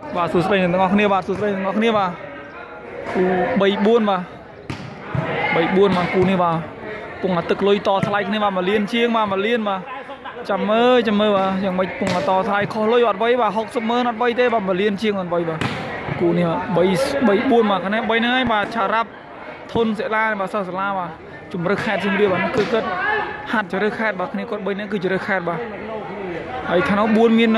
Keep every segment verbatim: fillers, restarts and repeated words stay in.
và sụt đây ngọc nia và sụt đây ngọc nia và cú bảy buôn mà bảy buôn mà cú nia vào cùng là tực lôi to thay nia vào mà liên chiêng mà mà liên mà chầm ơi chầm ơi và chẳng mấy cùng là to thay khó lôi ọt vây và học sớm mơ nó vây thế và mà liên chiêng còn vây và cú nia bảy bảy buôn mà cái này bảy nữa mà chà rap thôn sẽ la và sao sẽ la mà chúng rất khát chúng đi mà cứ cất hạt cho rất khát và cái này con bảy nữa cứ cho rất khát và ấy thằng nó buôn miên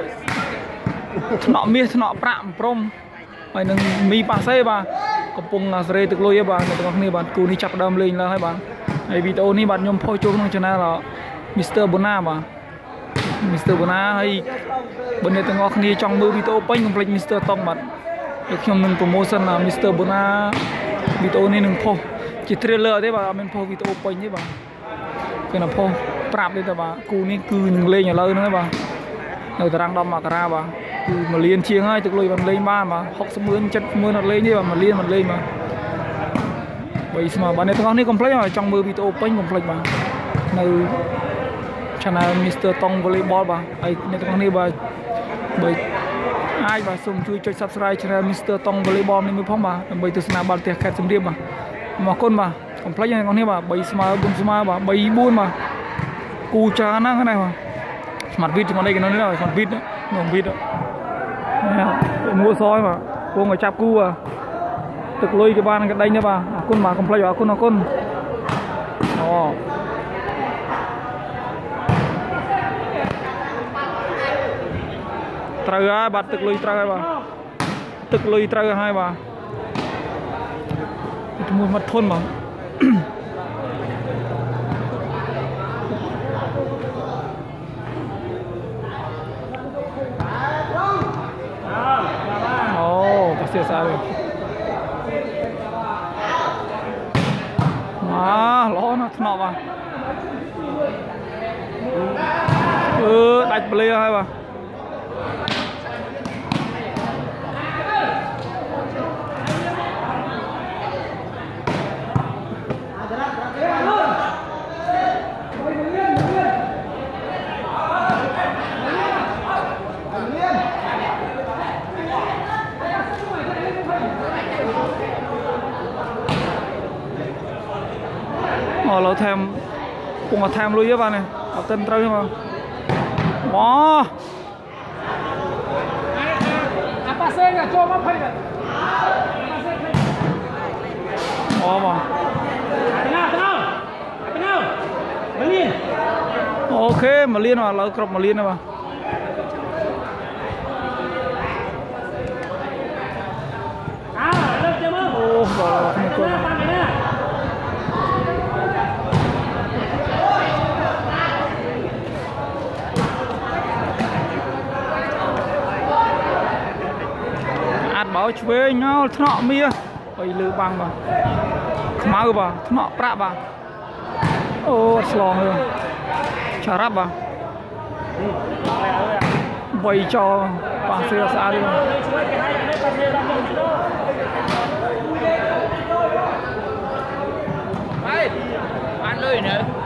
nọ miên nọ prạm prom ấy nâng mi pa xe bàកំពុងសេរីទឹកលុយបាទអ្នកទាំងអស់គ្នាបាទគូនេះចាប់ដើមលេងឡើងហើយបាទហើយវីដេអូនេះបាទខ្ញុំផុសចូលក្នុង channel Mister Bona បាទ Mister Bona ហើយបើអ្នកទាំងអស់គ្នាចង់មើលវីដេអូពេញកុំភ្លេច Mister Tong បាទហើយខ្ញុំនឹង promotion Mister Bona វីដេអូនេះនឹងផុសជា trailer ទេបាទអត់មានផុសវីដេអូពេញទេបាទគឺណាផុសប្រាប់ទេតែបាទគូនេះគឺនឹងលេងឥឡូវហ្នឹងហើយបាទនៅតារាង10មករាបាទគឺមួយលានជាងហើយទឹកលុយបានលេងបានបាទหกสิบម៉ឺនเจ็ดสิบម៉ឺនអត់លេងទេបាទមួយលានមិនលេងបាទបីស្មើបាទអ្នកទាំងអស់នេះកុំភ្លេចបាទចង់មើលវីដេអូពេញកុំភ្លេចបាទនៅ channel Mister Tong Volleyball បាទហើយអ្នកទាំងអស់នេះបាទបើអាចបាទសូមជួយចុច Subscribe channel Mister Tong Volleyball នេះមួយផងបាទដើម្បីទស្សនាបាល់ទះខេត្តសៀមរាបបាទអរគុណបាទកុំភ្លេចអ្នកទាំងអស់នេះបាទបីស្មើបួនស្មើបាទបីបួនបាទគូច្រើនណាស់ហ្នឹងបាទស្មាតវីតមកđây cái nó đấy rồi còn vịt nữa ngồng vịt đó mua soi mà cô ngồi chắp cu à thực lôi cái ban cái đây nữa bà con mà không play vào con nó con đó trời ơi bật thực lôi trời bà thực lôi trời hai bà mua mặt thôn mà xìa xa rồi à ló nó nọ mà ừ đánh play hay màเราทำปุ่งมาทำลุยเยอะป่ะเนี่ยเอาเต้นเต้นมาว้าapa sih nggak coba apa ya oh mà ok mà liên mà lỡ cọp mà liên mà oh rồi không có bảo chuối nhau thọ mía ơi lư băng mà máu bà thọ prạ bà ô slong rồi chả rắp bà bày cho bà xưa xa đi ăn lời nữa